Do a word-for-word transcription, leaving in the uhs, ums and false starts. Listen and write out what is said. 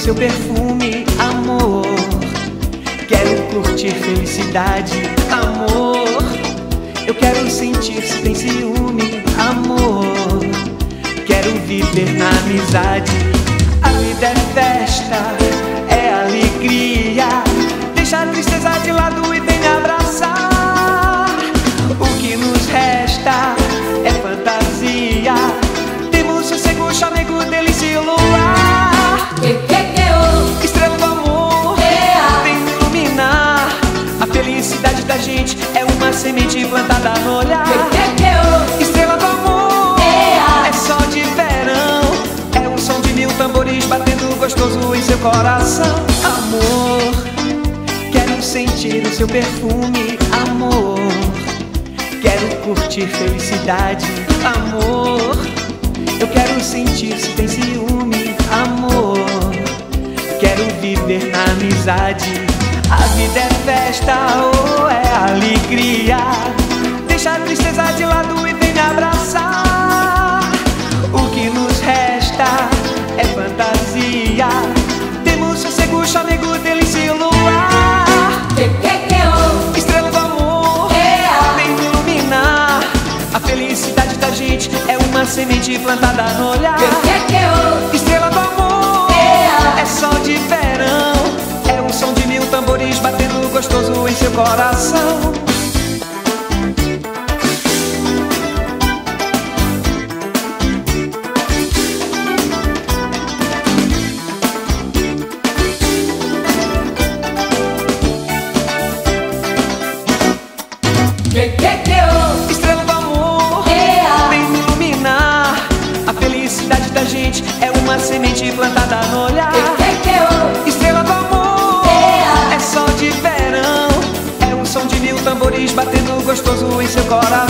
seu perfume, amor. Quero curtir felicidade, amor. Eu quero sentir se tem ciúme, amor. Quero viver na amizade. A vida é festa, é alegria. Deixa a tristeza de lado e vem me abraçar. O que nos resta é fantasia. Temos sossego, chamego, delícia e luar. Que, que, que, oh. Estrela do amor, Yeah. vem me iluminar. A felicidade da gente é uma semente plantada no olhar. Que, que, que, oh. Estrela do amor, Yeah. é só de verão. É um som de mil tambores batendo gostoso em seu coração. Amor, quero sentir o seu perfume, amor. Quero curtir felicidade, amor. Eu quero sentir se tem ciúme, amor. Quero viver na amizade. A vida é festa, oh, é alegria. Deixa a tristeza de lado e vem me abraçar. O que nos resta é fantasia. Temos sossego, chamego, delícia e luar. Que, que, que, oh. Estrela do amor, Yeah. vem me iluminar. A felicidade da gente é uma semente plantada no olhar. Que, que, que, oh. Estrela do amor, Yeah. é só de verão. É um som de mil tambores batendo gostoso em seu coração. Que, que, que, oh. Estrela do amor, Yeah. vem me iluminar. A felicidade da gente é uma semente plantada no olhar. Que, que, que, oh. Estrela do amor, Yeah. é só de verão. É um som de mil tambores batendo gostoso em seu coração.